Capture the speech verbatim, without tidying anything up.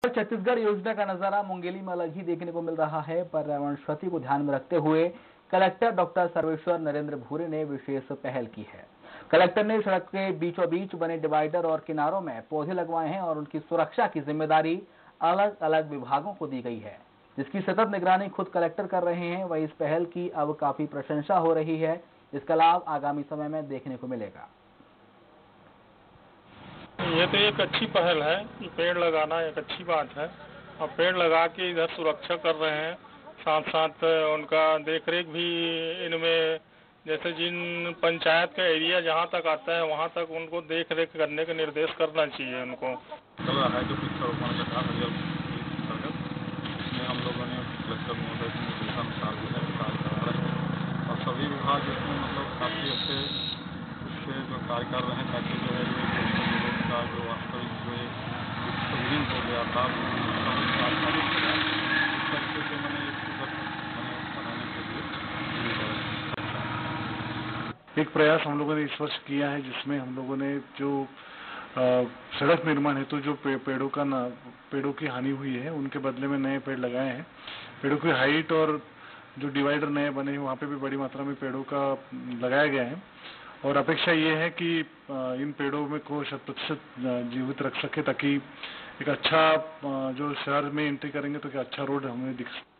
छत्तीसगढ़ योजना का नजारा मुंगेली में अलग ही देखने को मिल रहा है। पर्यावरण क्षति को ध्यान में रखते हुए कलेक्टर डॉक्टर सर्वेश्वर नरेंद्र भूरे ने विशेष पहल की है। कलेक्टर ने सड़क के बीचों बीच बने डिवाइडर और किनारों में पौधे लगवाए हैं और उनकी सुरक्षा की जिम्मेदारी अलग अलग विभागों को दी गई है, जिसकी सतत निगरानी खुद कलेक्टर कर रहे हैं। वही इस पहल की अब काफी प्रशंसा हो रही है, जिसका लाभ आगामी समय में देखने को मिलेगा। ये तो एक अच्छी पहल है कि पेड़ लगाना एक अच्छी बात है और पेड़ लगा के इधर सुरक्षा कर रहे हैं, साथ साथ उनका देखरेख भी इनमें, जैसे जिन पंचायत का एरिया जहाँ तक आता है वहाँ तक उनको देख रेख करने का निर्देश करना चाहिए उनको। चल रहा है जो वृक्षारोपण का काम है, इसमें हम लोगों ने कलेक्टर महोदय के निर्देशानुसार जो है कार्य करा रहे हैं और सभी विभाग इसमें मतलब काफ़ी अच्छे इससे जो कार्य कर रहे हैं, ताकि जो है ये का जो वास्तविक जो विलीन हो गया था इस तरीके से मैंने बनाने के लिए एक प्रयास हम लोगों ने इस वर्ष किया है, जिसमें हम लोगों ने जो सड़क निर्माण हेतु तो जो पे, पेड़ों का ना पेड़ों की हानि हुई है उनके बदले में नए पेड़ लगाए हैं। पेड़ों की हाइट और जो डिवाइडर नए बने हैं वहाँ पे भी बड़ी मात्रा में पेड़ों का लगाया गया है और अपेक्षा ये है कि इन पेड़ों में को शत प्रतिशत जीवित रख सके, ताकि एक अच्छा जो शहर में एंट्री करेंगे तो क्या अच्छा रोड हमें दिख